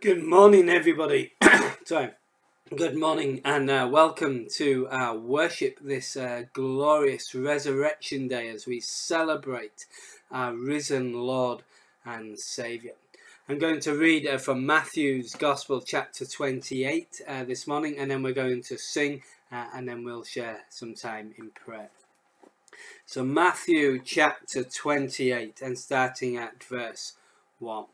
Good morning, everybody. Sorry. Good morning and welcome to our worship this glorious Resurrection Day as we celebrate our risen Lord and Saviour. I'm going to read from Matthew's Gospel chapter 28 this morning, and then we're going to sing and then we'll share some time in prayer. So Matthew chapter 28 and starting at verse 1.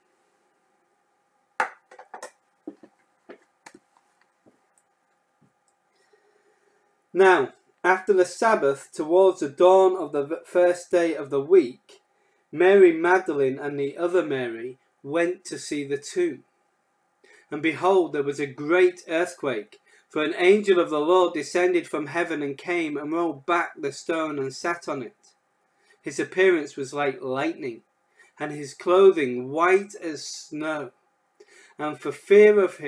Now, after the Sabbath, towards the dawn of the first day of the week, Mary Magdalene and the other Mary went to see the tomb. And behold, there was a great earthquake, for an angel of the Lord descended from heaven and came and rolled back the stone and sat on it. His appearance was like lightning, and his clothing white as snow. And for fear of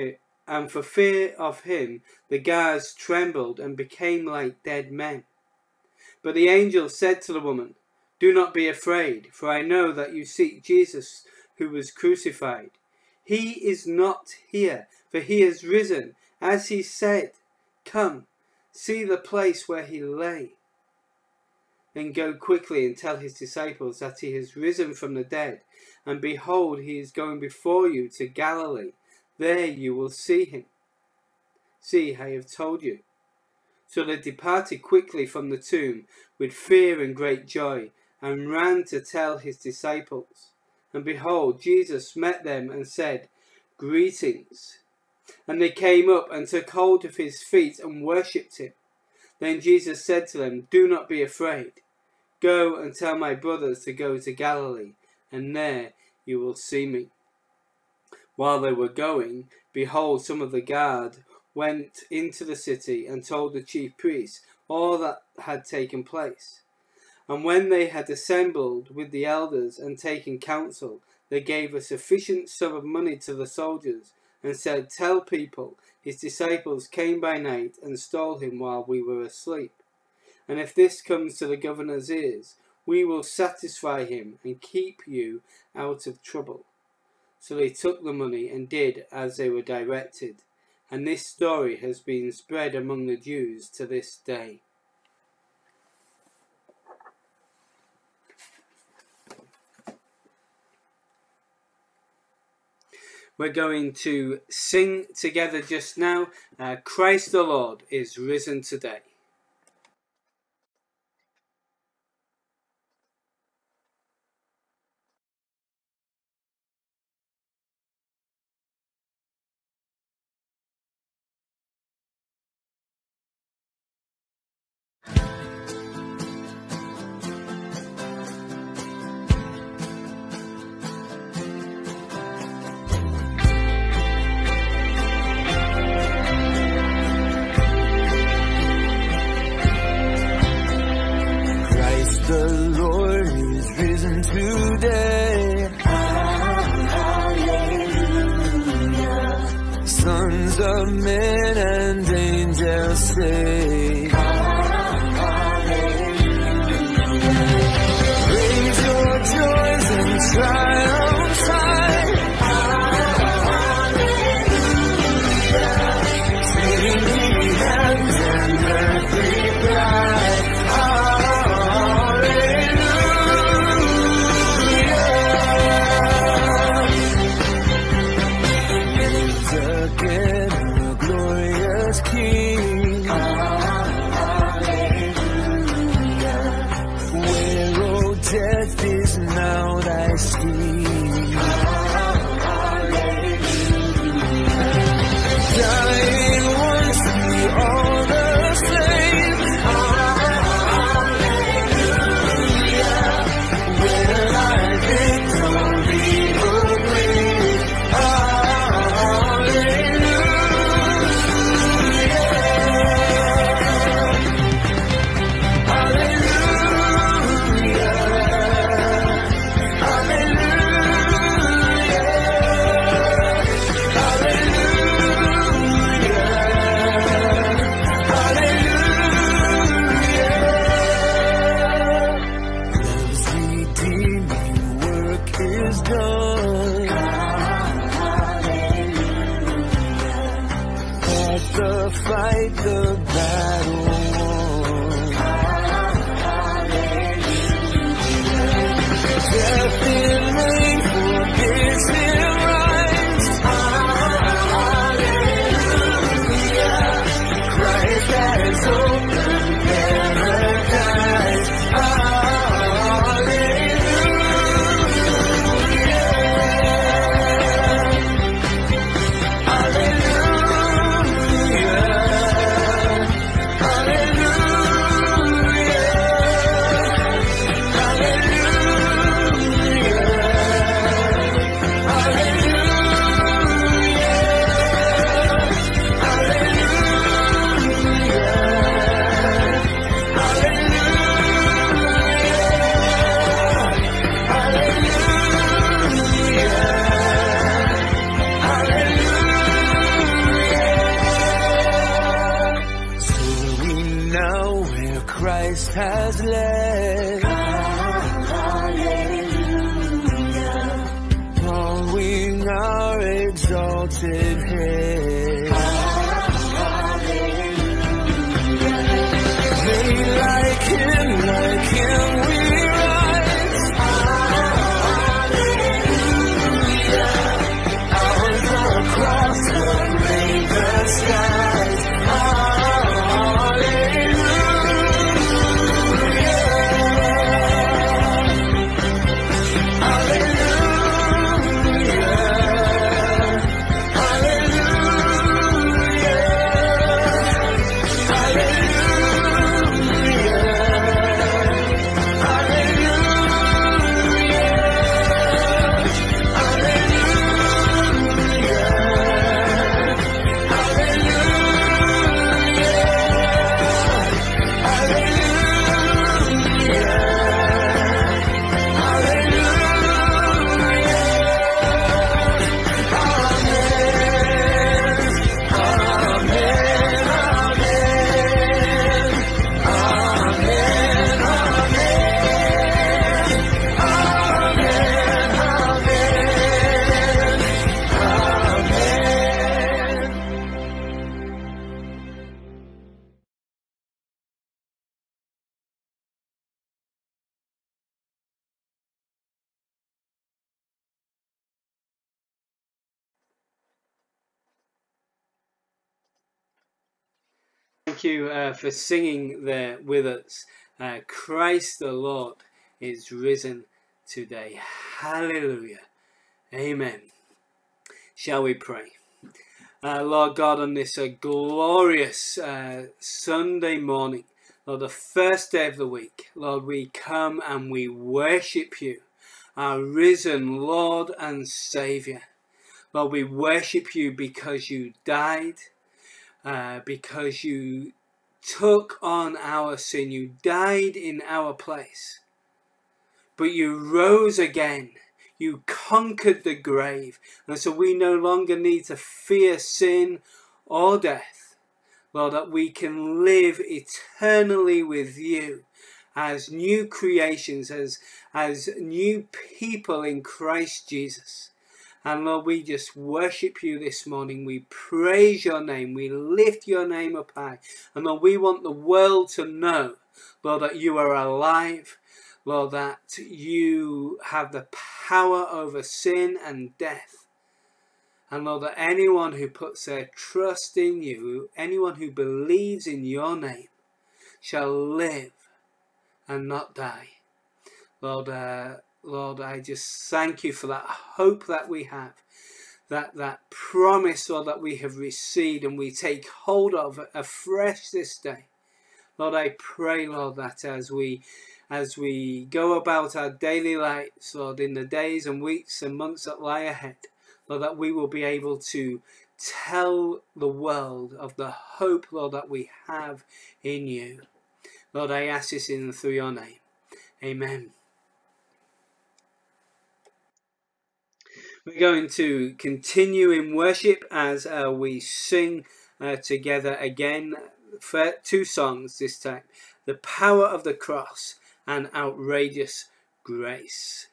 him, the guards trembled and became like dead men. But the angel said to the woman, "Do not be afraid, for I know that you seek Jesus who was crucified. He is not here, for he has risen, as he said. Come, see the place where he lay. Then go quickly and tell his disciples that he has risen from the dead, and behold, he is going before you to Galilee. There you will see him. See, I have told you." So they departed quickly from the tomb with fear and great joy, and ran to tell his disciples. And behold, Jesus met them and said, "Greetings." And they came up and took hold of his feet and worshipped him. Then Jesus said to them, "Do not be afraid. Go and tell my brothers to go to Galilee, and there you will see me." While they were going, behold, some of the guard went into the city and told the chief priests all that had taken place. And when they had assembled with the elders and taken counsel, they gave a sufficient sum of money to the soldiers and said, "Tell people, his disciples came by night and stole him while we were asleep. And if this comes to the governor's ears, we will satisfy him and keep you out of trouble." So they took the money and did as they were directed. And this story has been spread among the Jews to this day. We're going to sing together just now. Christ the Lord is risen today. The Lord is risen today. Hallelujah. Sons of men and angels say, hallelujah. Raise your joys and triumphs high. Hallelujah. Sing ye heavens and earthly pride. Death is now thy sting. Dying once, be all the same. Where thy victory will win. Hallelujah. Hallelujah. blessed. Hallelujah. Following our exalted head. Hallelujah. Made like him we rise. Hallelujah. Ours across the raven skies. Thank you for singing there with us. Christ the Lord is risen today. Hallelujah. Amen. Shall we pray? Lord God, on this glorious Sunday morning, Lord, the first day of the week, Lord, we come and we worship you, our risen Lord and Saviour. Lord, we worship you because you died, because you took on our sin. You died in our place, but you rose again. You conquered the grave, and so we no longer need to fear sin or death. Lord, that we can live eternally with you as new creations, as new people in Christ Jesus. And Lord, we just worship you this morning. We praise your name. We lift your name up high. And Lord, we want the world to know, Lord, that you are alive. Lord, that you have the power over sin and death. And Lord, that anyone who puts their trust in you, anyone who believes in your name, shall live and not die. Lord, I just thank you for that hope that we have, that promise, Lord, that we have received and we take hold of afresh this day. Lord, I pray, Lord, that as we go about our daily lives, Lord, in the days and weeks and months that lie ahead, Lord, that we will be able to tell the world of the hope, Lord, that we have in you. Lord, I ask this in and through your name. Amen. We're going to continue in worship as we sing together again for 2 songs this time. The Power of the Cross and Outrageous Grace.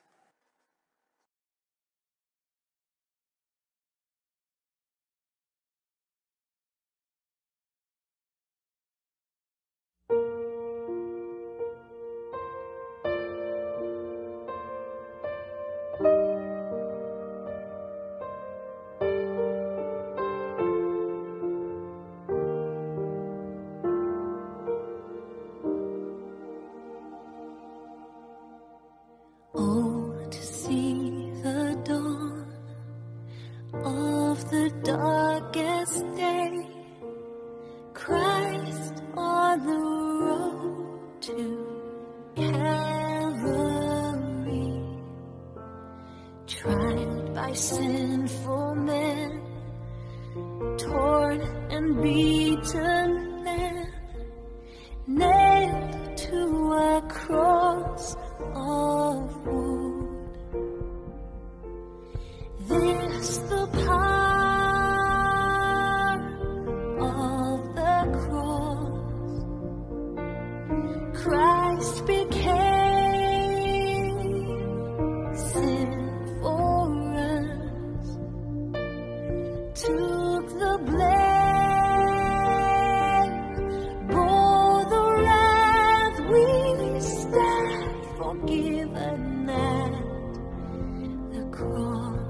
Oh, to see the dawn of the darkest day, Christ on the road to Calvary, tried by sinful men, torn and beaten there, nailed to a cross of wood. This the power of the cross. Christ forgiven at the cross.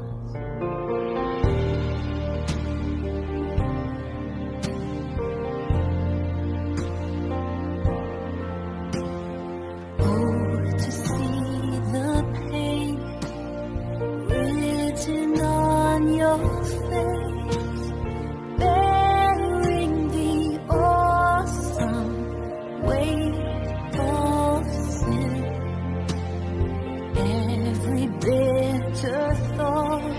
To see the pain written on your face, bearing the awesome weight of sin. Every bitter thought,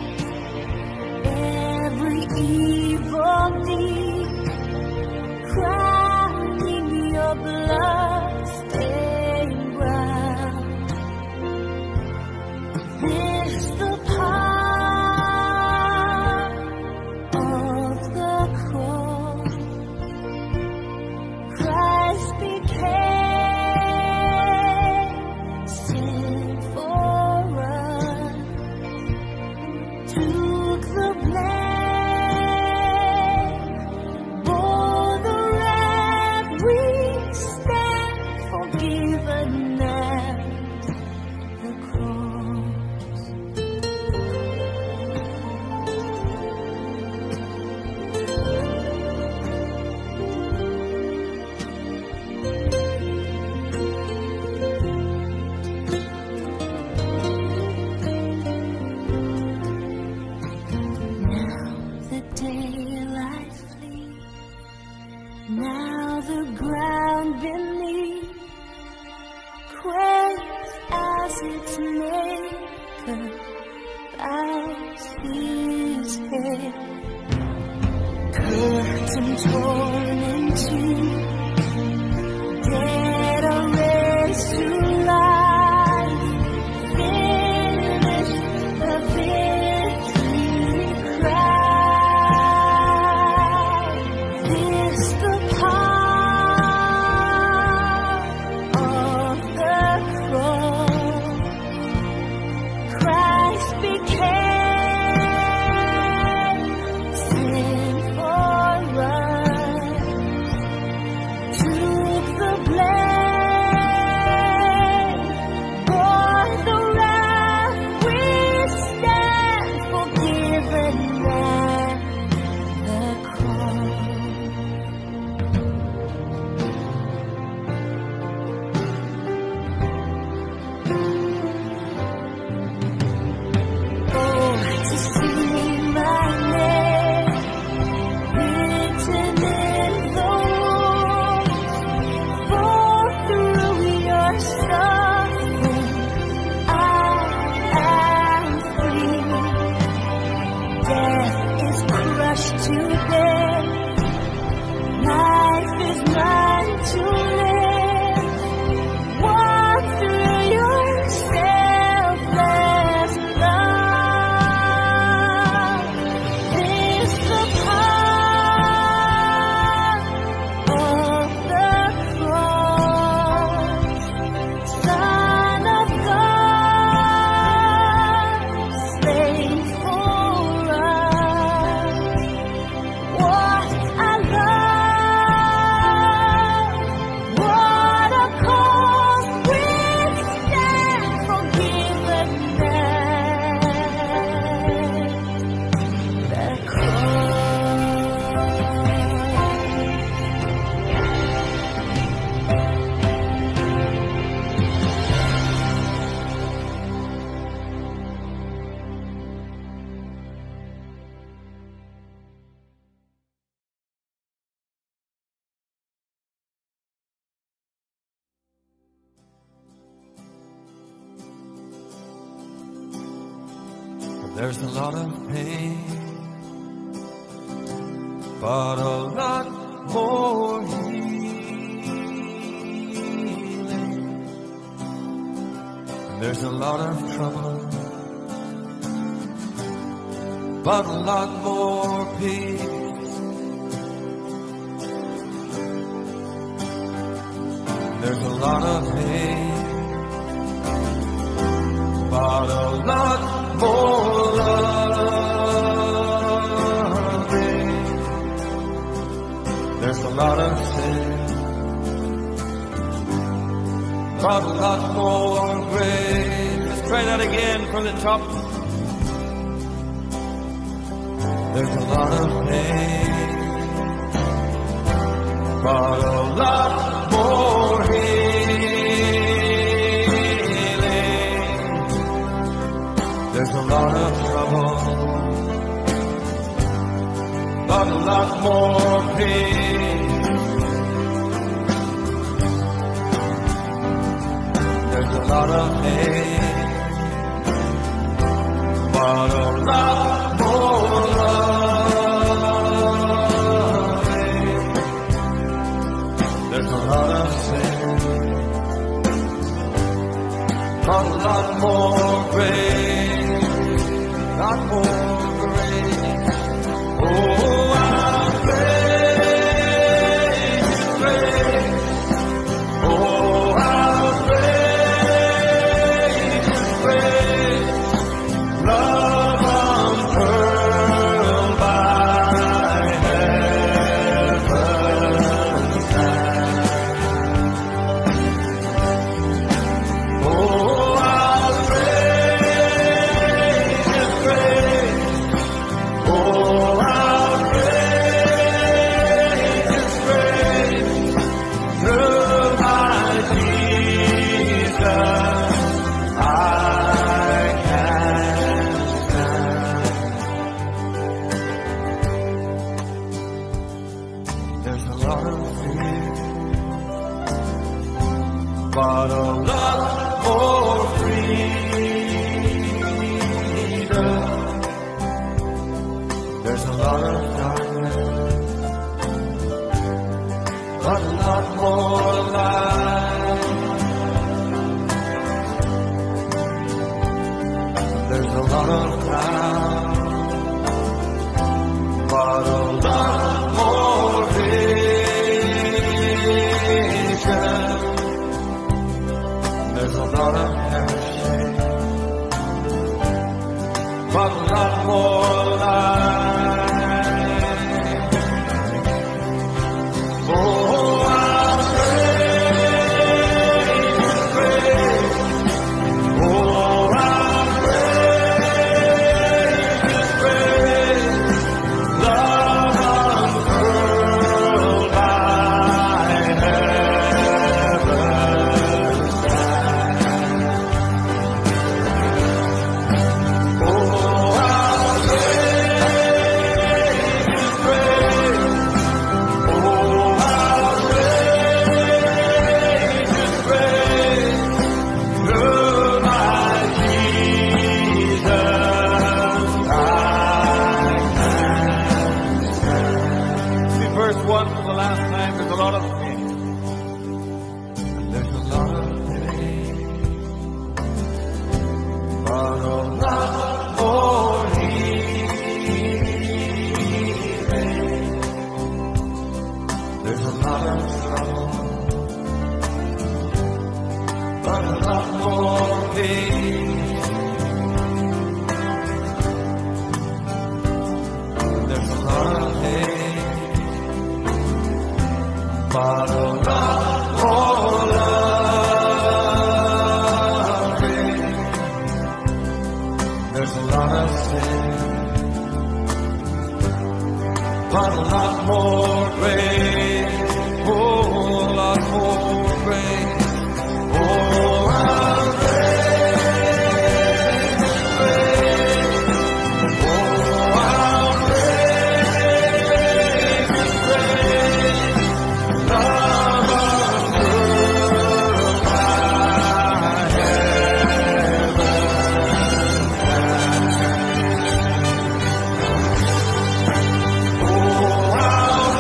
every evil deed, crowning your blood-stained brow. This the power of the cross. Christ became sin for us, took the blame, bore the wrath. We stand forgiven at the cross. Now the daylight flees, now the ground beneath quakes as its maker bows his head. Curtain torn in two, dead are raised to life. Finish the victory cry. This the power of the cross. Christ became sin for us, took the blame, bore the wrath. We stand forgiven at the cross. Oh, to see my name written in the wall, for through your suffering I am free. Death is crushed to death, life is mine to live. Walk through your selfless love. This the power of the cross. Son of God, slain for us. What a love, what a cause. We stand forgiven at the cross. There's a lot of pain, but a lot more healing. And there's a lot of trouble, but a lot more peace. There's a lot of pain, but a lot more loving. There's a lot of sin, but a lot more grace. Let's try that again from the top. There's a lot of pain, but a lot more healing. There's a lot of trouble, but a lot more peace. There's a lot of hate, but a lot more loving. There's a lot of sin, but a lot more grace. Lot more grace. Oh, our grace is great. Oh, our grace is great. Love unfurled by heaven's hand. Oh, our grace is great. Oh, our grace is great. Through my Jesus, I can stand. There's a lot of fear, but a lot more freedom. There's a lot of darkness, but a lot more light. There's a lot of clouds, but a lot more vision. There's a lot of perishing, but a lot more light. Oh, our grace is great. Oh, our grace is great. Love unfurled by heaven's hand. Oh, our grace is great. Oh, our grace is great. Through my Jesus, I can stand. See verse 1 for the last time. There's a lot of pain. There's a lot of pain, but a lot more healing. There's a lot of trouble, but a lot more peace. There's a lot of hate, but a lot more loving. There's a lot of sin, but a lot more grace. Oh, a lot more grace. Oh, our grace is great. Oh, our grace is great. Love unfurled by heaven's hand. Oh, our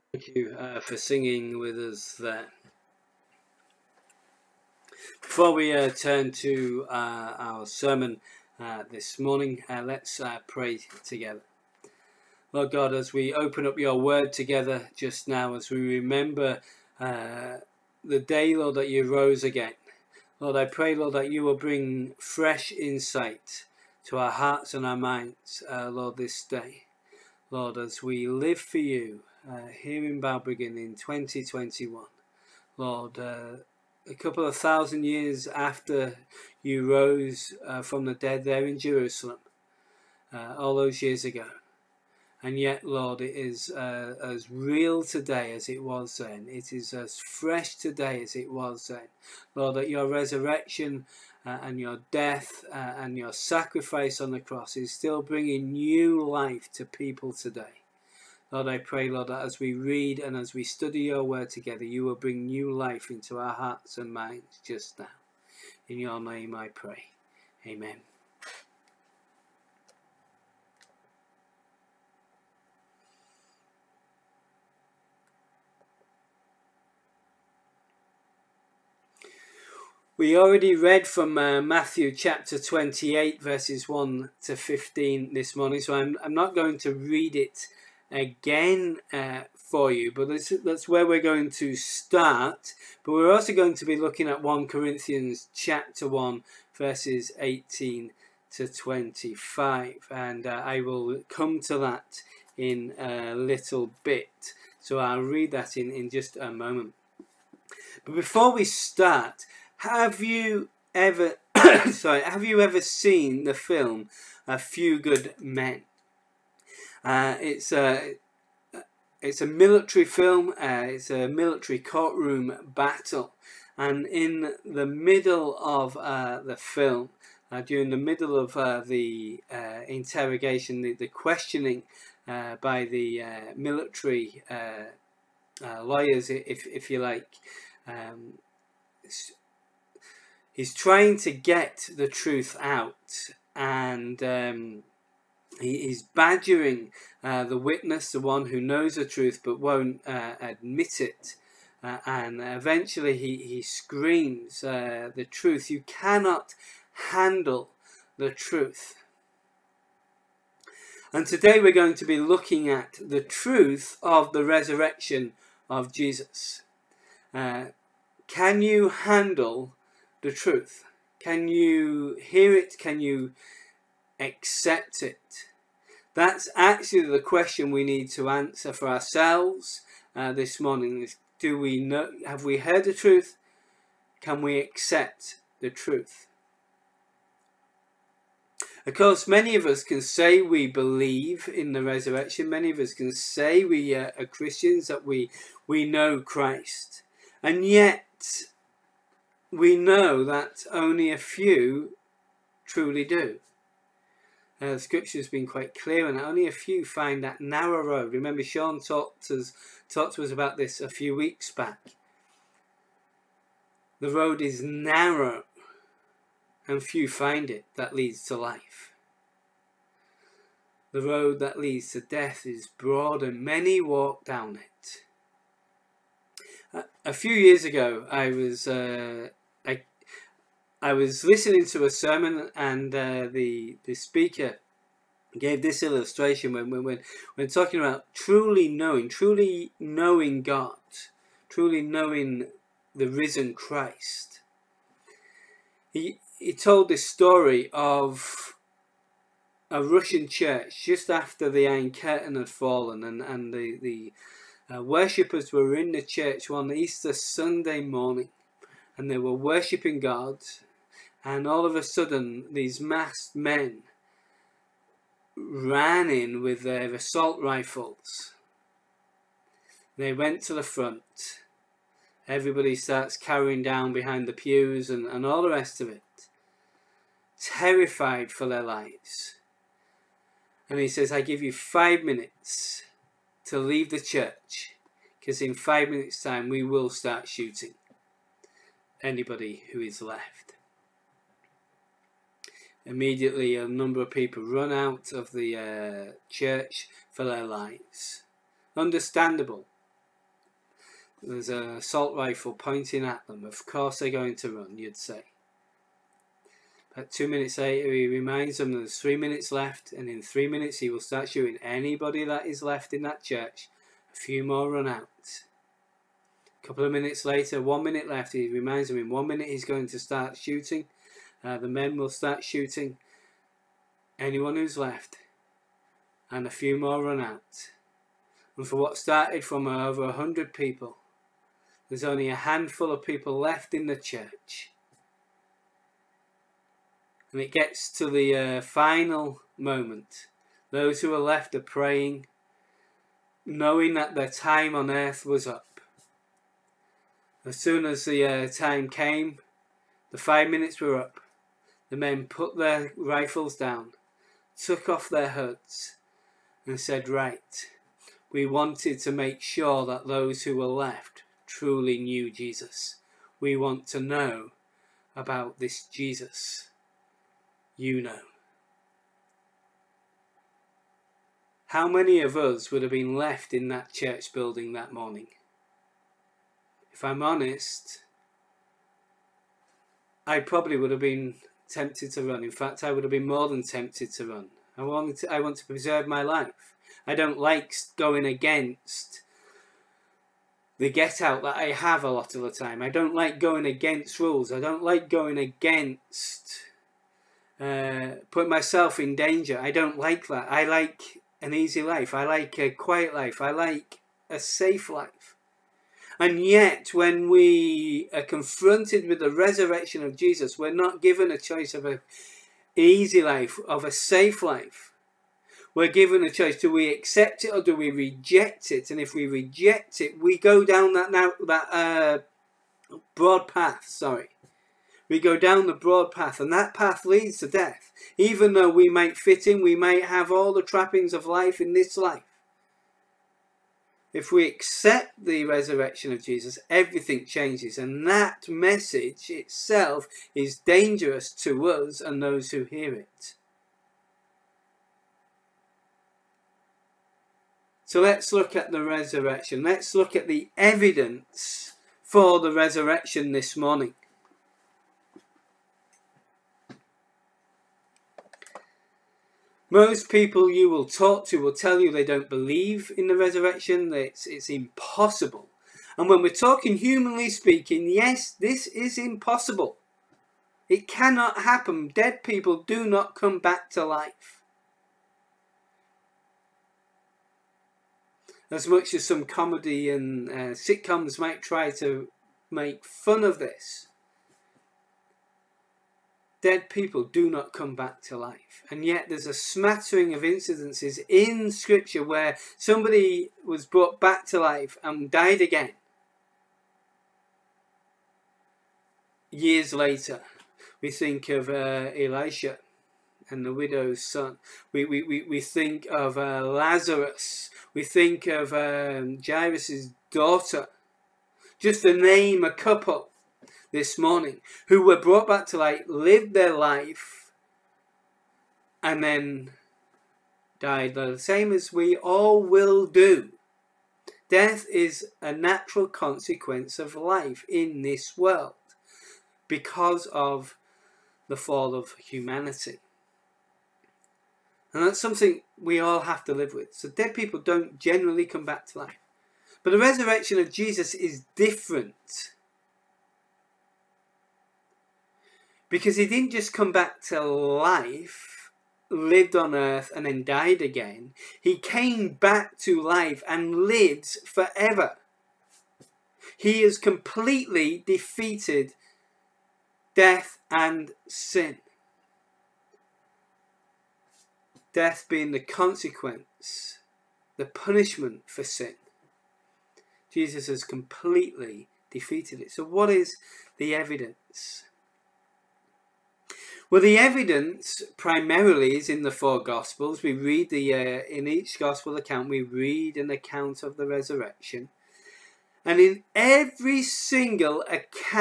Thank you for singing with us there. Before we turn to our sermon this morning, let's pray together. Lord God, as we open up your word together just now, as we remember the day, Lord, that you rose again, Lord, I pray, Lord, that you will bring fresh insight to our hearts and our minds, Lord, this day. Lord, as we live for you here in Balbriggan in 2021, Lord, a couple of thousand years after you rose from the dead there in Jerusalem, all those years ago. And yet, Lord, it is as real today as it was then. It is as fresh today as it was then. Lord, that your resurrection and your death and your sacrifice on the cross is still bringing new life to people today. Lord, I pray, Lord, that as we read and as we study your word together, you will bring new life into our hearts and minds just now. In your name I pray. Amen. We already read from Matthew chapter 28 verses 1 to 15 this morning, so I'm not going to read it again for you, but that's where we're going to start. But we're also going to be looking at 1 Corinthians chapter 1 verses 18 to 25, and I will come to that in a little bit, so I'll read that in just a moment. But before we start, have you ever seen the film A Few Good Men? It's a military film. It's a military courtroom battle, and in the middle of the film, during the middle of the interrogation, the questioning by the military lawyers, if you like, he's trying to get the truth out, and he's badgering the witness, the one who knows the truth but won't admit it, and eventually he screams the truth. You cannot handle the truth. And today we're going to be looking at the truth of the resurrection of Jesus. Can you handle the truth? Can you hear it? Can you accept it? That's actually the question we need to answer for ourselves this morning. Do we know? Have we heard the truth? Can we accept the truth? Of course, many of us can say we believe in the resurrection. Many of us can say we are Christians, that we know Christ, and yet we know that only a few truly do. The scripture has been quite clear, and only a few find that narrow road. Remember, Sean talked to us about this a few weeks back. The road is narrow, and few find it, that leads to life. The road that leads to death is broad, and many walk down it. A few years ago, I was listening to a sermon, and the speaker gave this illustration when talking about truly knowing God, truly knowing the risen Christ. He told this story of a Russian church just after the Iron Curtain had fallen, and the worshippers were in the church one Easter Sunday morning, and they were worshipping God, and all of a sudden these masked men ran in with their assault rifles. They went to the front. Everybody starts cowering down behind the pews and all the rest of it, terrified for their lives. And he says, I give you 5 minutes to leave the church, because in 5 minutes time we will start shooting anybody who is left. Immediately a number of people run out of the church for their lives. Understandable. there's an assault rifle pointing at them. Of course they're going to run, you'd say. About 2 minutes later, he reminds them there's 3 minutes left, and in 3 minutes he will start shooting anybody that is left in that church. A few more run out. A couple of minutes later, 1 minute left, he reminds them in 1 minute he's going to start shooting. The men will start shooting anyone who's left, and a few more run out. And for what started from over 100 people, there's only a handful of people left in the church. And it gets to the final moment. Those who are left are praying, knowing that their time on earth was up. As soon as the time came, the 5 minutes were up. The men put their rifles down, took off their hoods, and said, right, we wanted to make sure that those who were left truly knew Jesus. We want to know about this Jesus. You know. How many of us would have been left in that church building that morning? If I'm honest, I probably would have been tempted to run. In fact, I would have been more than tempted to run. I want to preserve my life. I don't like going against the get out that I have a lot of the time. I don't like going against rules. I don't like going against putting myself in danger. I don't like that. I like an easy life. I like a quiet life. I like a safe life. And yet, when we are confronted with the resurrection of Jesus, we're not given a choice of an easy life, of a safe life. We're given a choice. Do we accept it or do we reject it? And if we reject it, we go down that broad path. We go down the broad path, and that path leads to death. Even though we might fit in, we might have all the trappings of life in this life. If we accept the resurrection of Jesus, everything changes, and that message itself is dangerous to us and those who hear it. So let's look at the resurrection. Let's look at the evidence for the resurrection this morning. Most people you will talk to will tell you they don't believe in the resurrection, that it's impossible. And when we're talking humanly speaking, yes, this is impossible. It cannot happen. Dead people do not come back to life. As much as some comedy and sitcoms might try to make fun of this, dead people do not come back to life. And yet there's a smattering of incidences in Scripture where somebody was brought back to life and died again years later. We think of Elisha and the widow's son. We think of Lazarus. We think of Jairus' daughter. Just to name a couple this morning, who were brought back to life, lived their life, and then died, the same as we all will do. Death is a natural consequence of life in this world because of the fall of humanity. And that's something we all have to live with. So dead people don't generally come back to life. But the resurrection of Jesus is different. Because he didn't just come back to life, lived on earth and then died again. He came back to life and lives forever. He has completely defeated death and sin. Death being the consequence, the punishment for sin. Jesus has completely defeated it. So what is the evidence? Well, the evidence primarily is in the four Gospels. We read in each Gospel account, we read an account of the resurrection. And in every single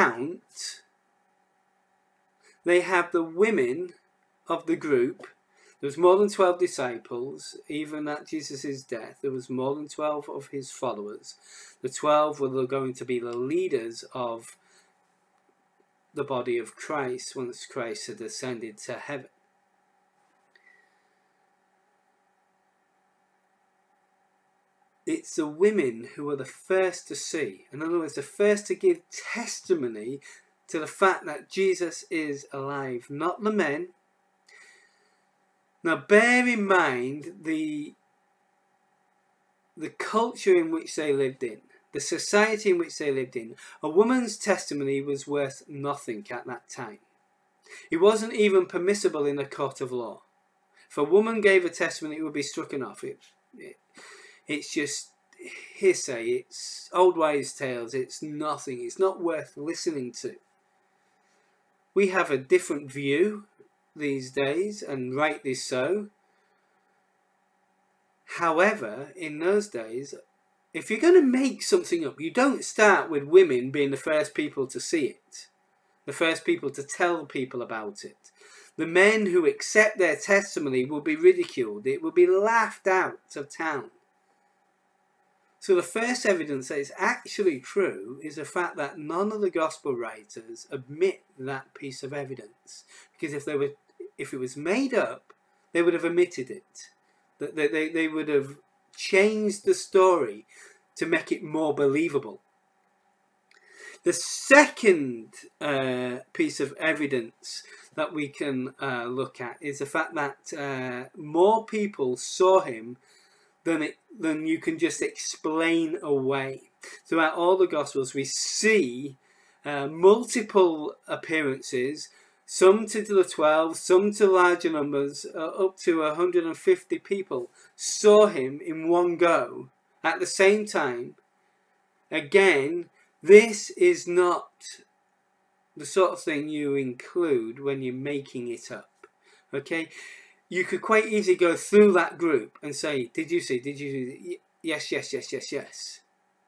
account, they have the women of the group There was more than 12 disciples. Even at Jesus' death, there was more than 12 of his followers. The 12 were going to be the leaders of the body of Christ once Christ had ascended to heaven. It's the women who are the first to see. In other words, the first to give testimony to the fact that Jesus is alive, not the men. Now bear in mind the culture in which they lived in, the society in which they lived in. A woman's testimony was worth nothing at that time. It wasn't even permissible in a court of law. If a woman gave a testimony, it would be stricken off. It's just hearsay, it's old wives' tales, it's nothing, it's not worth listening to. We have a different view these days, and rightly so. However, in those days, if you're going to make something up, you don't start with women being the first people to see it, the first people to tell people about it. The men who accept their testimony will be ridiculed, it will be laughed out of town. So the first evidence that it's actually true is the fact that none of the gospel writers admit that piece of evidence. Because if it was made up, they would have omitted it. They would have changed the story to make it more believable. The second piece of evidence that we can look at is the fact that more people saw him than you can just explain away. Throughout all the Gospels we see multiple appearances, some to the 12, some to larger numbers, up to 150 people saw him in one go at the same time. Again, this is not the sort of thing you include when you're making it up. Okay? You could quite easily go through that group and say, did you see? Yes, yes, yes, yes, yes.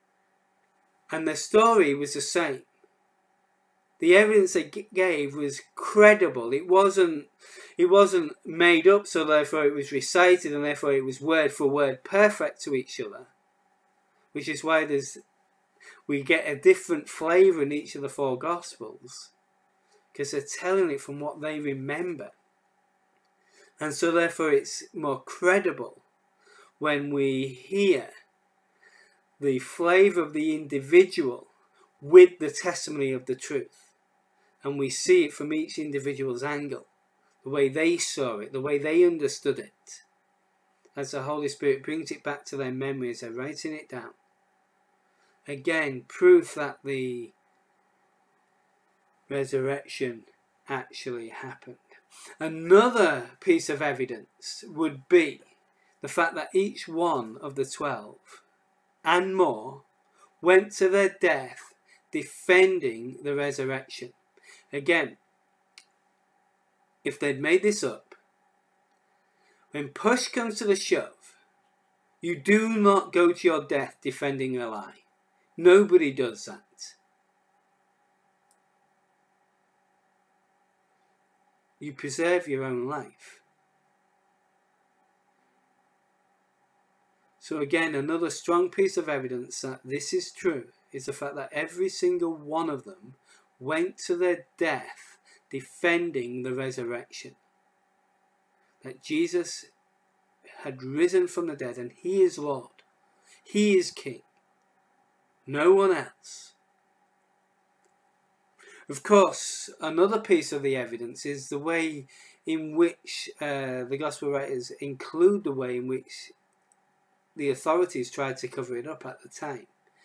And the story was the same. The evidence they gave was credible. It wasn't made up, so therefore it was recited and therefore it was word for word perfect to each other. Which is why we get a different flavour in each of the four Gospels. Because they're telling it from what they remember. And so therefore it's more credible when we hear the flavour of the individual with the testimony of the truth. And we see it from each individual's angle. The way they saw it, the way they understood it. As the Holy Spirit brings it back to their memory as they're writing it down. Again, proof that the resurrection actually happened. Another piece of evidence would be the fact that each one of the 12 and more went to their death defending the resurrection. Again, if they'd made this up, when push comes to the shove, you do not go to your death defending a lie. Nobody does that. You preserve your own life. So again, another strong piece of evidence that this is true is the fact that every single one of them went to their death defending the resurrection. That Jesus had risen from the dead and he is Lord. He is King. No one else. Of course, another piece of the evidence is the way in which the Gospel writers include the way in which the authorities tried to cover it up at the time.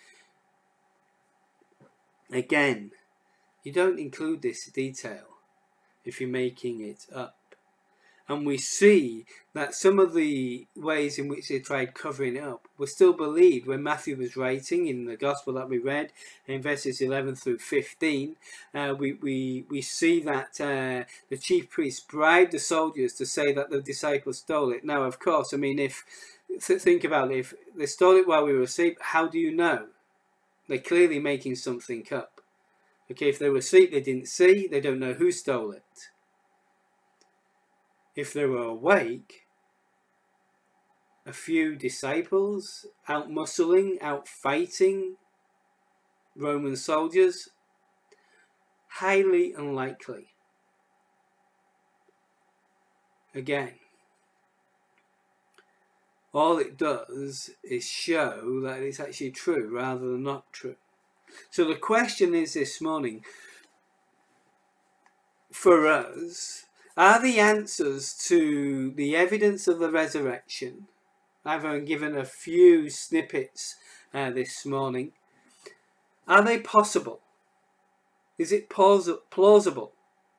Again, you don't include this detail if you're making it up. And we see that some of the ways in which they tried covering it up were still believed when Matthew was writing in the Gospel that we read in verses 11 through 15. We see that the chief priests bribed the soldiers to say that the disciples stole it. Now, of course, I mean, think about it. If they stole it while we were asleep, how do you know? They're clearly making something up. Okay, if they were asleep, they didn't see, they don't know who stole it. if they were awake, a few disciples out muscling, out fighting Roman soldiers? Highly unlikely. Again, all it does is show that it's actually true rather than not true. So the question is this morning, for us, are the answers to the evidence of the resurrection, I've given a few snippets this morning, are they possible? Is it plausible?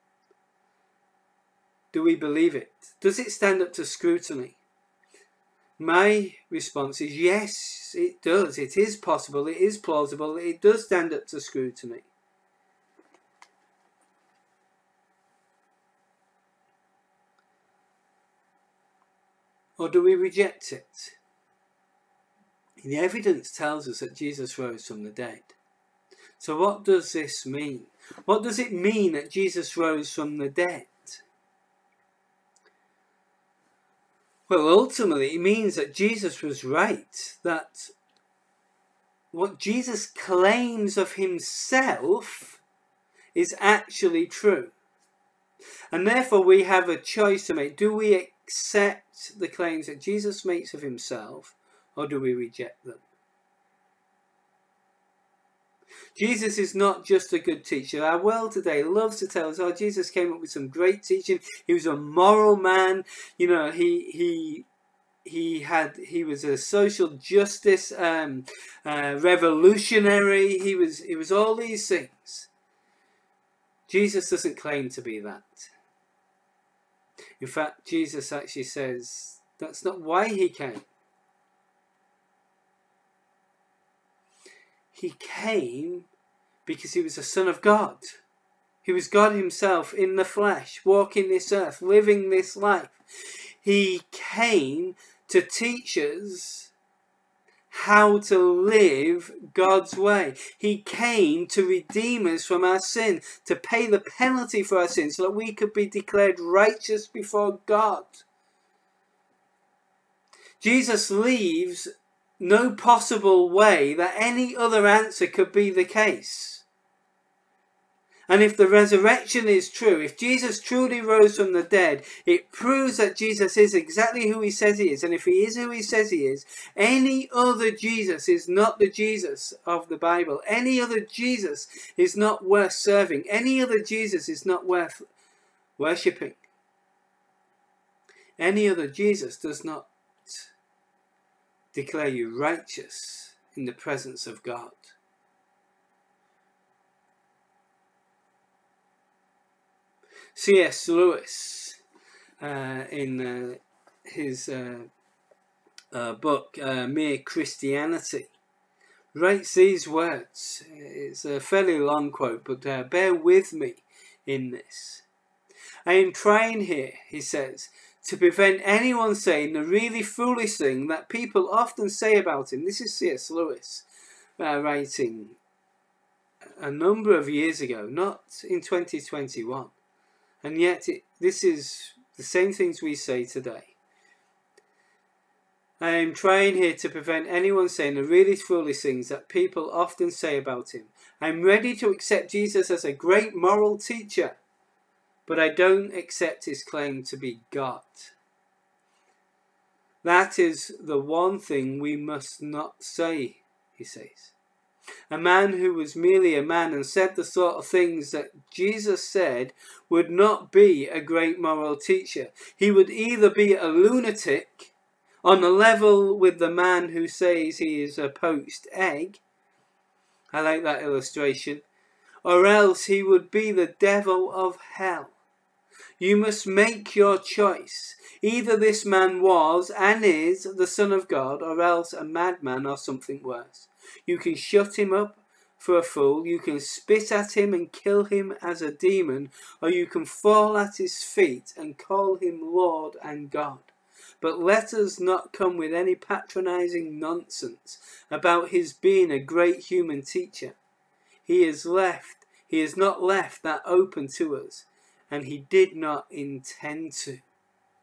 Do we believe it? Does it stand up to scrutiny? My response is yes, it does. It is possible, it is plausible, it does stand up to scrutiny. Or do we reject it? The evidence tells us that Jesus rose from the dead. So what does this mean? What does it mean that Jesus rose from the dead? Well, ultimately it means that Jesus was right, that what Jesus claims of himself is actually true. And therefore we have a choice to make. Do we accept the claims that Jesus makes of himself, or do we reject them? Jesus is not just a good teacher. Our world today loves to tell us, oh, Jesus came up with some great teaching. He was a moral man. You know, he was a social justice revolutionary. He was all these things. Jesus doesn't claim to be that. In fact, Jesus actually says that's not why he came. He came because he was the Son of God. He was God himself in the flesh, walking this earth, living this life. He came to teach us how to live God's way. He came to redeem us from our sin, to pay the penalty for our sin so that we could be declared righteous before God. Jesus leaves no possible way that any other answer could be the case. And if the resurrection is true, if Jesus truly rose from the dead, it proves that Jesus is exactly who he says he is. And if he is who he says he is, any other Jesus is not the Jesus of the Bible. Any other Jesus is not worth serving. Any other Jesus is not worth worshipping. Any other Jesus does not declare you righteous in the presence of God. C.S. Lewis, in his book, Mere Christianity, writes these words. It's a fairly long quote, but bear with me in this. I am trying here, he says, to prevent anyone saying the really foolish thing that people often say about him. This is C.S. Lewis writing a number of years ago, not in 2021. And yet this is the same things we say today. I am trying here to prevent anyone saying the really foolish things that people often say about him. I am ready to accept Jesus as a great moral teacher, but I don't accept his claim to be God. That is the one thing we must not say, he says. A man who was merely a man and said the sort of things that Jesus said would not be a great moral teacher. He would either be a lunatic on the level with the man who says he is a poached egg. I like that illustration. Or else he would be the devil of hell. You must make your choice. Either this man was and is the Son of God, or else a madman or something worse. You can shut him up for a fool, you can spit at him and kill him as a demon, or you can fall at his feet and call him Lord and God. But let us not come with any patronizing nonsense about his being a great human teacher. He has not left that open to us, and he did not intend to.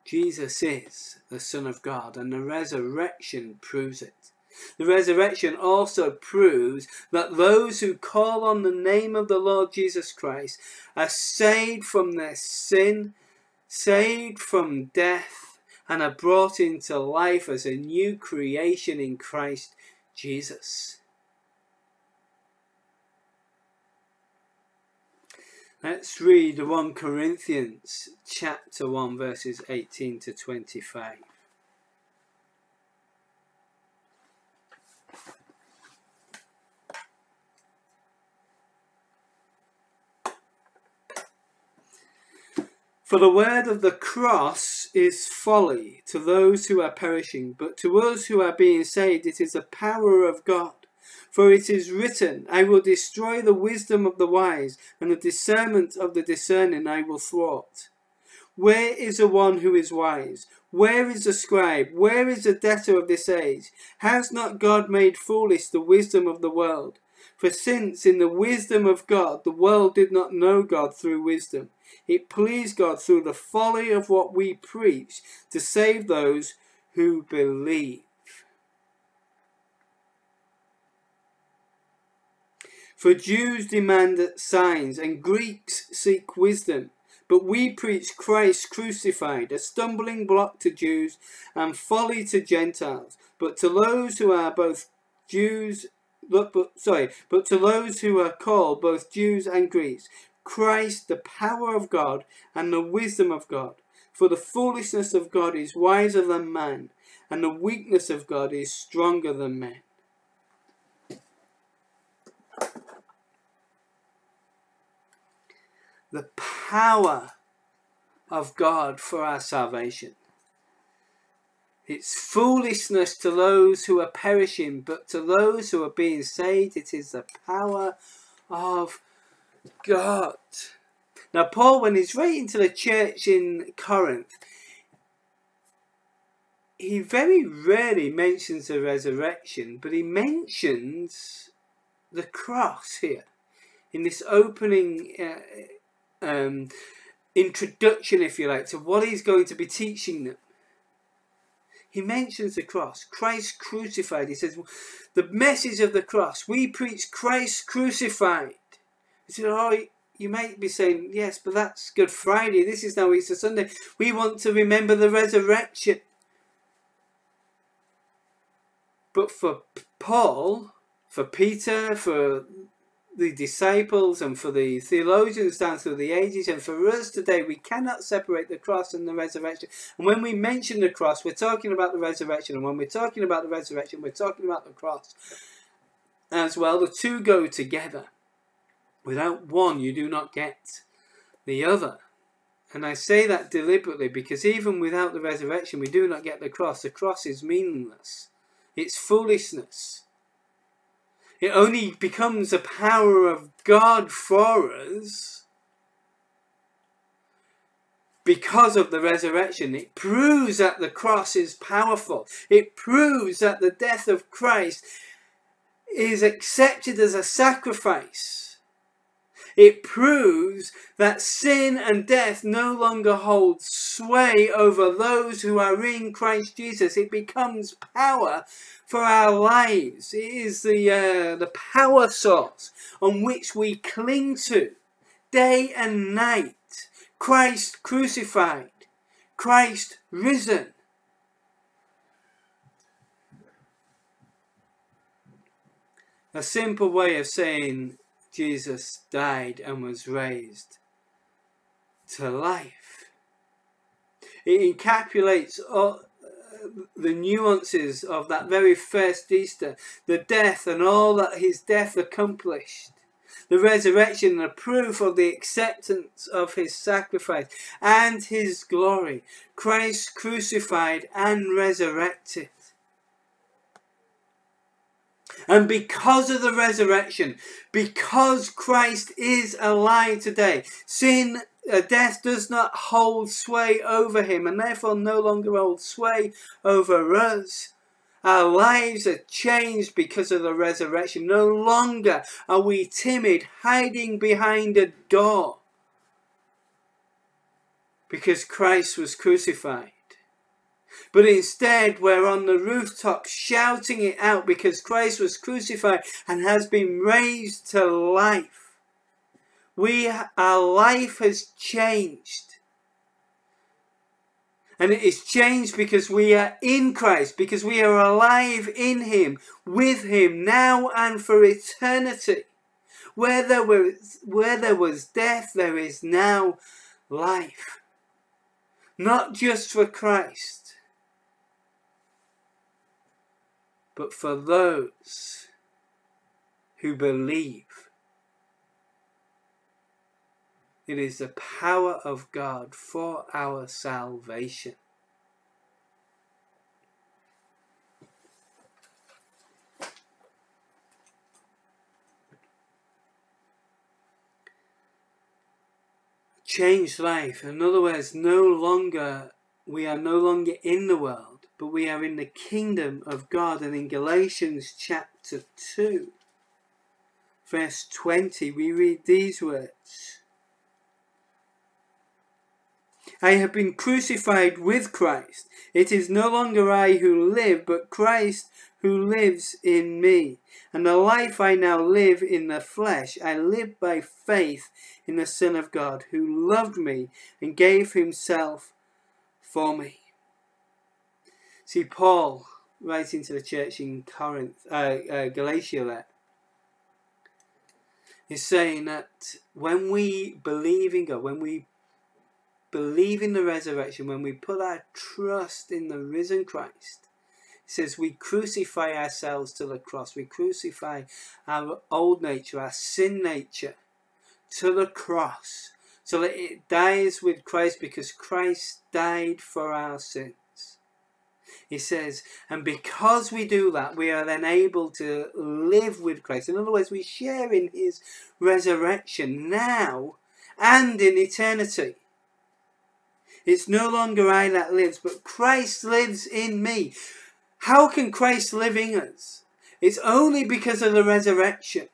Jesus is the Son of God, and the resurrection proves it. The resurrection also proves that those who call on the name of the Lord Jesus Christ are saved from their sin, saved from death, and are brought into life as a new creation in Christ Jesus. Let's read 1 Corinthians chapter 1 verses 18 to 25. For the word of the cross is folly to those who are perishing, but to us who are being saved it is the power of God. For it is written, I will destroy the wisdom of the wise, and the discernment of the discerning I will thwart. Where is the one who is wise? Where is the scribe? Where is the debtor of this age? Has not God made foolish the wisdom of the world? For since in the wisdom of God the world did not know God through wisdom, it pleased God through the folly of what we preach to save those who believe. For Jews demand signs and Greeks seek wisdom, but we preach Christ crucified, a stumbling block to Jews and folly to Gentiles. But to those who are both Jews, but to those who are called both Jews and Greeks, Christ, the power of God and the wisdom of God. For the foolishness of God is wiser than man, and the weakness of God is stronger than men. The power of God for our salvation. It's foolishness to those who are perishing, but to those who are being saved, it is the power of God. Now Paul, when he's writing to the church in Corinth, he very rarely mentions the resurrection, but he mentions the cross here in this opening introduction, if you like, to what he's going to be teaching them. He mentions the cross, Christ crucified. He says, the message of the cross, we preach Christ crucified. He said, oh, you might be saying, yes, but that's Good Friday. This is now Easter Sunday. We want to remember the resurrection. But for Paul, for Peter, for the disciples and for the theologians down through the ages, and for us today, we cannot separate the cross and the resurrection. And when we mention the cross, we're talking about the resurrection, and when we're talking about the resurrection, we're talking about the cross as well. The two go together. Without one, you do not get the other. And I say that deliberately because even without the resurrection, we do not get the cross. The cross is meaningless. It's foolishness. It only becomes the power of God for us because of the resurrection. It proves that the cross is powerful. It proves that the death of Christ is accepted as a sacrifice. It proves that sin and death no longer hold sway over those who are in Christ Jesus. It becomes power for our lives. It is the power source on which we cling to day and night. Christ crucified, Christ risen. A simple way of saying Jesus died and was raised to life. It encapsulates all the nuances of that very first Easter, the death and all that his death accomplished, the resurrection, the proof of the acceptance of his sacrifice and his glory, Christ crucified and resurrected. And because of the resurrection, because Christ is alive today, sin, death does not hold sway over him and therefore no longer holds sway over us. Our lives are changed because of the resurrection. No longer are we timid, hiding behind a door, because Christ was crucified. But instead we're on the rooftop shouting it out because Christ was crucified and has been raised to life. Our life has changed. And it is changed because we are in Christ, because we are alive in Him, with Him, now and for eternity. Where there was death, there is now life. Not just for Christ, but for those who believe. It is the power of God for our salvation. Changed life. In other words, we are no longer in the world, but we are in the kingdom of God. And in Galatians chapter 2, verse 20, we read these words. I have been crucified with Christ. It is no longer I who live, but Christ who lives in me. And the life I now live in the flesh, I live by faith in the Son of God, who loved me and gave himself for me. See, Paul, writing to the church in Galatia there, is saying that when we believe in God, when we believe in the resurrection, when we put our trust in the risen Christ, it says we crucify ourselves to the cross. We crucify our old nature, our sin nature, to the cross, so that it dies with Christ, because Christ died for our sins. He says, and because we do that, we are then able to live with Christ. In other words, we share in his resurrection now and in eternity. It's no longer I that lives, but Christ lives in me. How can Christ live in us? It's only because of the resurrection.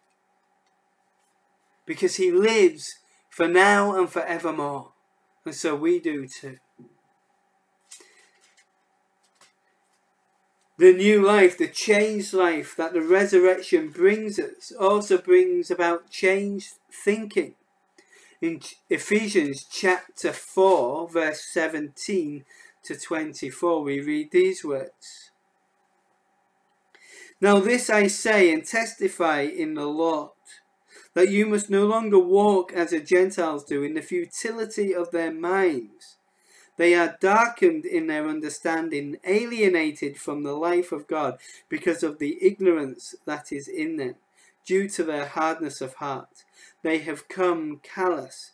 Because he lives for now and forevermore. And so we do too. The new life, the changed life that the resurrection brings us, also brings about changed thinking. In Ephesians chapter 4, verse 17 to 24, we read these words. Now this I say and testify in the Lord, that you must no longer walk as the Gentiles do in the futility of their minds. They are darkened in their understanding, alienated from the life of God because of the ignorance that is in them, due to their hardness of heart. They have become callous,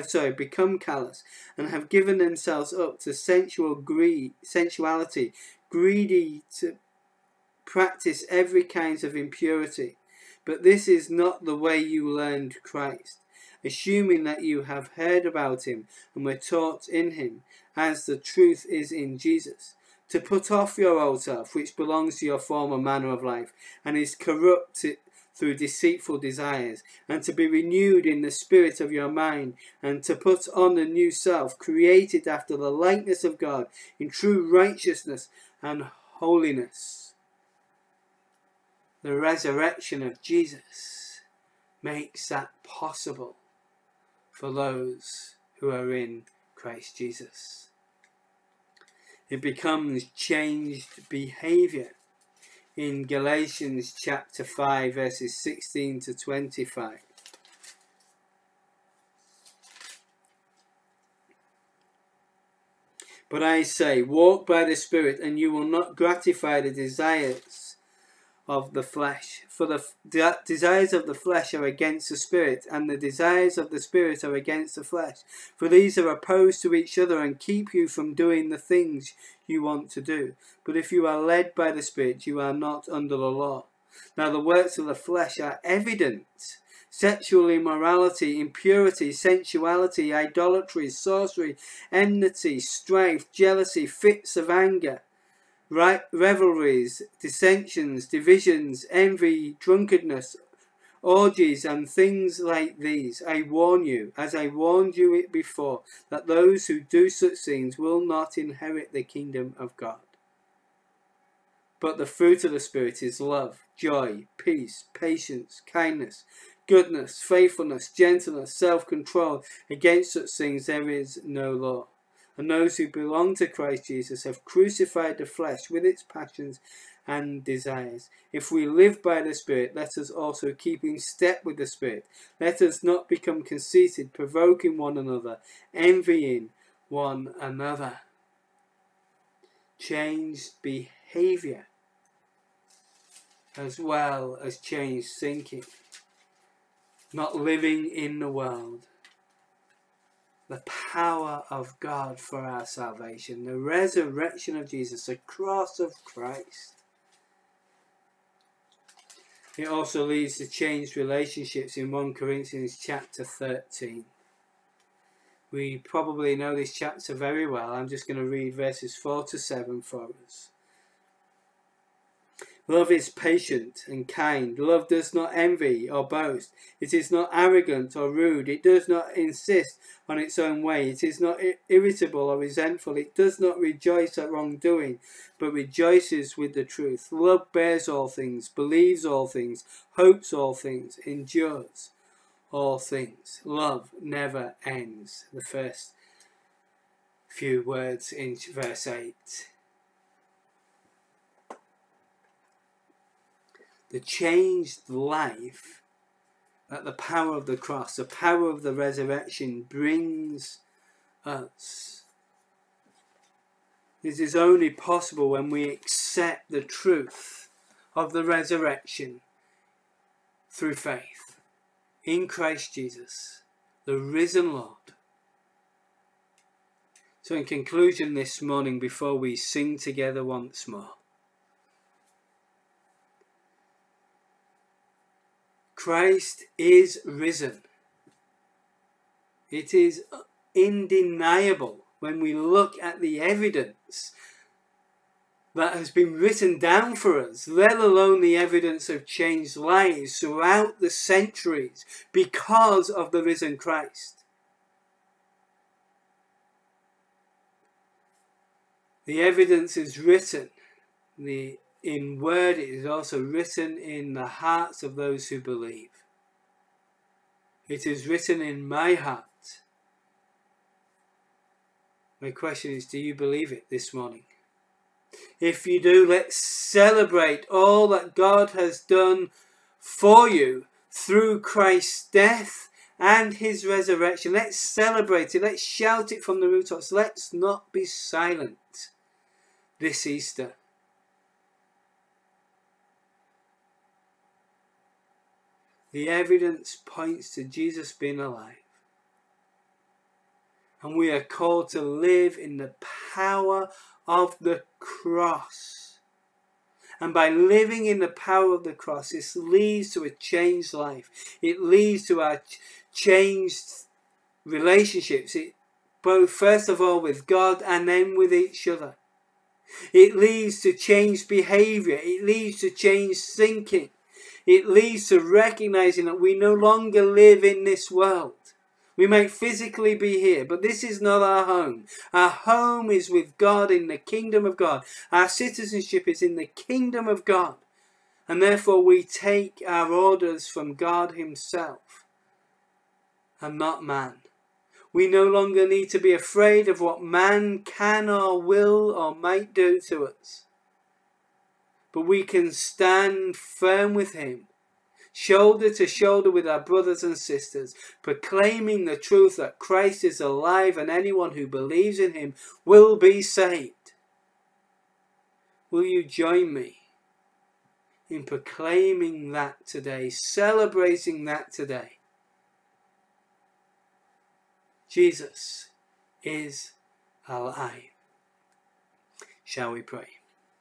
and have given themselves up to sensuality, greedy to practice every kind of impurity. But this is not the way you learned Christ, assuming that you have heard about him and were taught in him, as the truth is in Jesus, to put off your old self, which belongs to your former manner of life, and is corrupt through deceitful desires, and to be renewed in the spirit of your mind, and to put on the new self, created after the likeness of God, in true righteousness and holiness. The resurrection of Jesus makes that possible for those who are in Christ Jesus. It becomes changed behaviour. In Galatians chapter 5, verses 16 to 25. But I say, walk by the Spirit, and you will not gratify the desires of the flesh. For the desires of the flesh are against the Spirit, and the desires of the Spirit are against the flesh. For these are opposed to each other and keep you from doing the things you want to do. But if you are led by the Spirit, you are not under the law. Now the works of the flesh are evident: sexual immorality, impurity, sensuality, idolatry, sorcery, enmity, strife, jealousy, fits of anger, revelries, dissensions, divisions, envy, drunkenness, orgies and things like these. I warn you, as I warned you it before, that those who do such things will not inherit the kingdom of God. But the fruit of the Spirit is love, joy, peace, patience, kindness, goodness, faithfulness, gentleness, self-control. Against such things there is no law. And those who belong to Christ Jesus have crucified the flesh with its passions and desires. If we live by the Spirit, let us also keep in step with the Spirit. Let us not become conceited, provoking one another, envying one another. Changed behaviour as well as changed thinking. Not living in the world. The power of God for our salvation, the resurrection of Jesus, the cross of Christ. It also leads to changed relationships in 1 Corinthians chapter 13. We probably know this chapter very well. I'm just going to read verses 4 to 7 for us. Love is patient and kind. Love does not envy or boast. It is not arrogant or rude. It does not insist on its own way. It is not irritable or resentful. It does not rejoice at wrongdoing, but rejoices with the truth. Love bears all things, believes all things, hopes all things, endures all things. Love never ends. The first few words in verse 8. The changed life that the power of the cross, the power of the resurrection brings us. This is only possible when we accept the truth of the resurrection through faith in Christ Jesus, the risen Lord. So in conclusion this morning, before we sing together once more, Christ is risen. It is undeniable when we look at the evidence that has been written down for us, let alone the evidence of changed lives throughout the centuries because of the risen Christ. The evidence is written in word, it is also written in the hearts of those who believe. It is written in my heart. My question is, do you believe it this morning? If you do, let's celebrate all that God has done for you through Christ's death and his resurrection. Let's celebrate it. Let's shout it from the rooftops. Let's not be silent this Easter. The evidence points to Jesus being alive. And we are called to live in the power of the cross. And by living in the power of the cross, this leads to a changed life. It leads to our changed relationships, both first of all with God and then with each other. It leads to changed behaviour. It leads to changed thinking. It leads to recognizing that we no longer live in this world. We may physically be here, but this is not our home. Our home is with God in the kingdom of God. Our citizenship is in the kingdom of God. And therefore we take our orders from God himself and not man. We no longer need to be afraid of what man can or will or might do to us. But we can stand firm with him, shoulder to shoulder with our brothers and sisters, proclaiming the truth that Christ is alive and anyone who believes in him will be saved. Will you join me in proclaiming that today, celebrating that today? Jesus is alive. Shall we pray?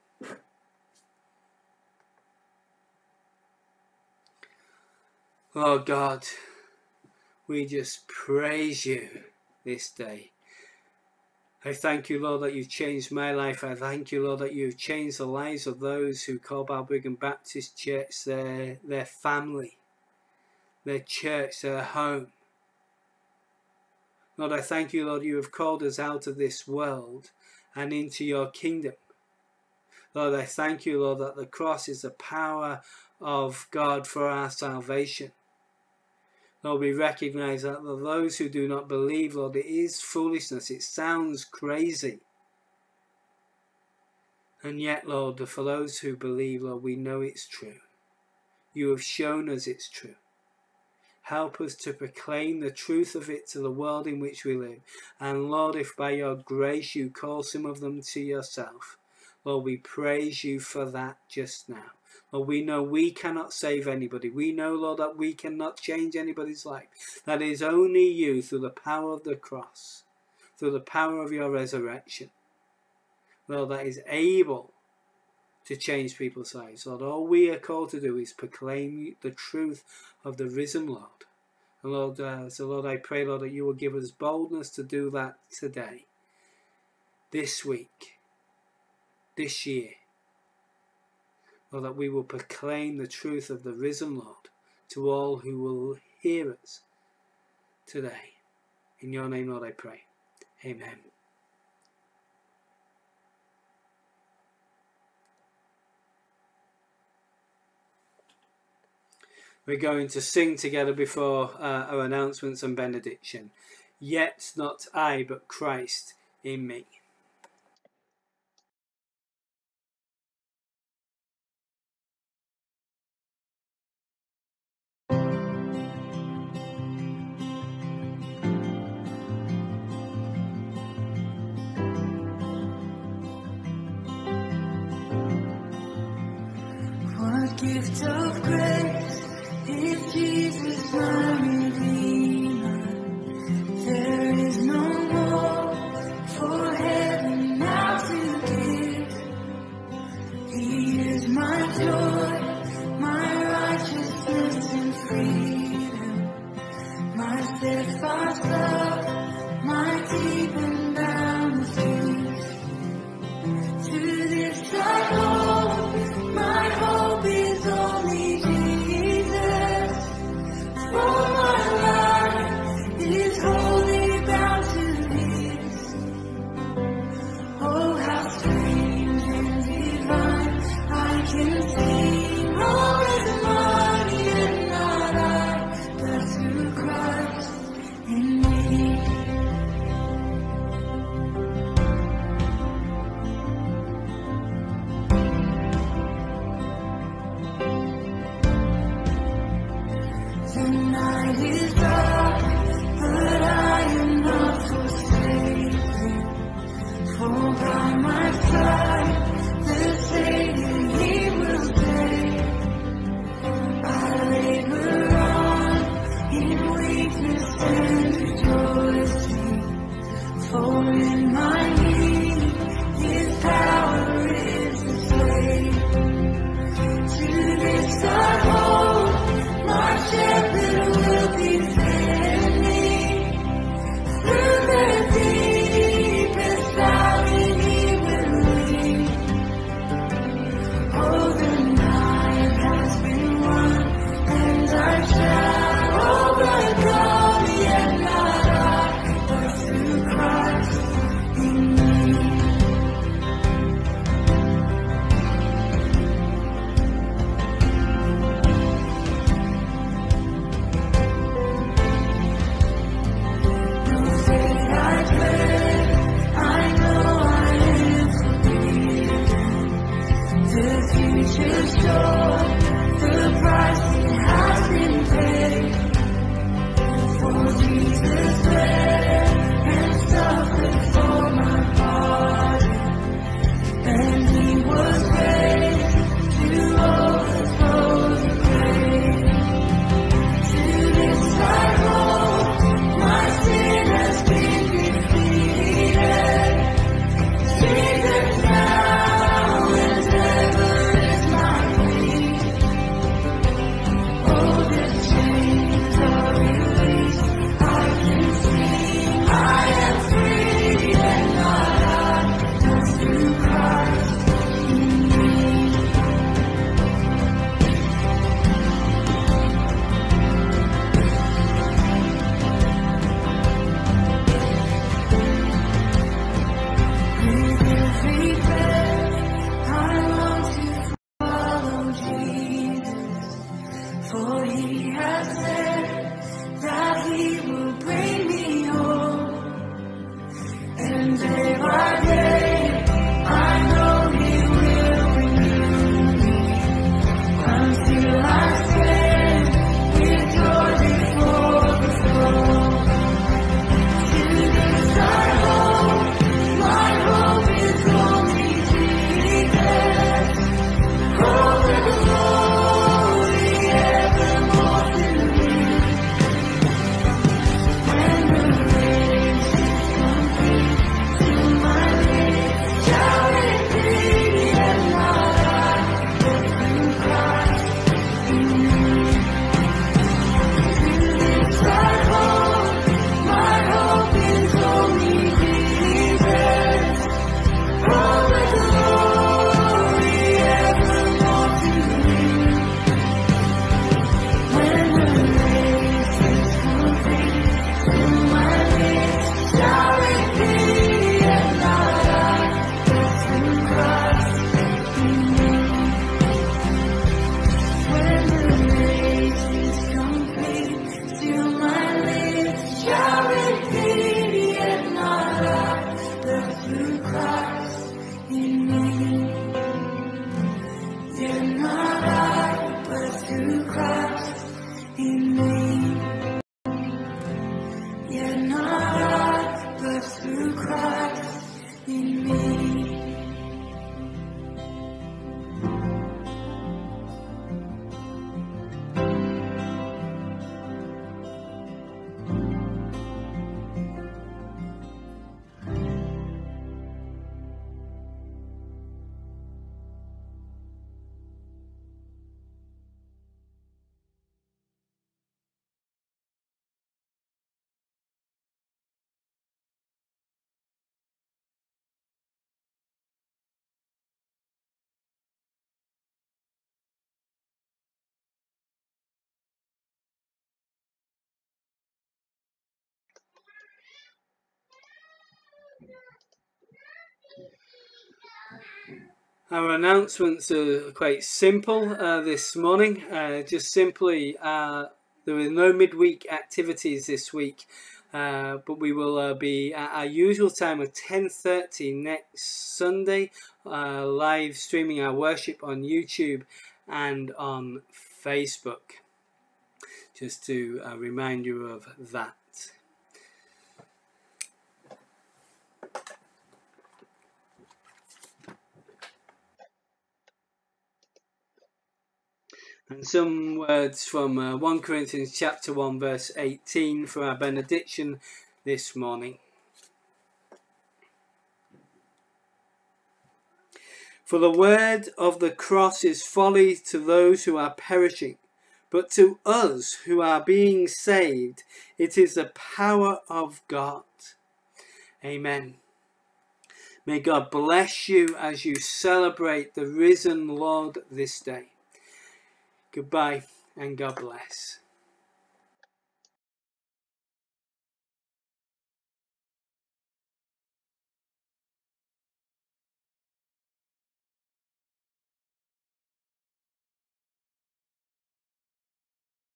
Lord God, we just praise you this day. I thank you, Lord, that you've changed my life. I thank you, Lord, that you've changed the lives of those who call Balbriggan Baptist Church their family. their church, their home. Lord, I thank you, Lord, you have called us out of this world and into your kingdom. Lord, I thank you, Lord, that the cross is the power of God for our salvation. Lord, we recognize that for those who do not believe, Lord, it is foolishness. It sounds crazy. And yet, Lord, for those who believe, Lord, we know it's true. You have shown us it's true. Help us to proclaim the truth of it to the world in which we live. And Lord, if by your grace you call some of them to yourself, Lord, we praise you for that just now. Lord, we know we cannot save anybody. We know, Lord, that we cannot change anybody's life. That is only you, through the power of the cross, through the power of your resurrection, Lord, that is able to change people's lives. Lord, all we are called to do is proclaim the truth of the risen Lord. And Lord, Lord, I pray, Lord, that you will give us boldness to do that today, this week, this year. Lord, that we will proclaim the truth of the risen Lord to all who will hear us today. In your name, Lord, I pray. Amen. We're going to sing together before our announcements and benediction. Yet not I, but Christ in me. What gift of grace is Jesus my Redeemer? There is no more for heaven now to give. He is my joy, my righteousness and freedom, my steadfast love, my deep and boundless peace. To this I hold, my hope is only Jesus. For my life is wholly bound to His. Oh, how strange and divine, I can sing all is mine, yet not I, but through Christ in me. The night is dark, but I am not forsaken. For by my side, the Savior, He will save. I labor on in weakness and rejoicing. For in my need, His power is displayed. To this I hold, my shepherd will defend me. Through the deepest valley He will lead Our announcements are quite simple this morning. Just simply, there are no midweek activities this week, but we will be at our usual time of 10:30 next Sunday, live streaming our worship on YouTube and on Facebook. Just to remind you of that. And some words from 1 Corinthians chapter 1 verse 18 for our benediction this morning. For the word of the cross is folly to those who are perishing, but to us who are being saved, it is the power of God. Amen. May God bless you as you celebrate the risen Lord this day. Goodbye and God bless.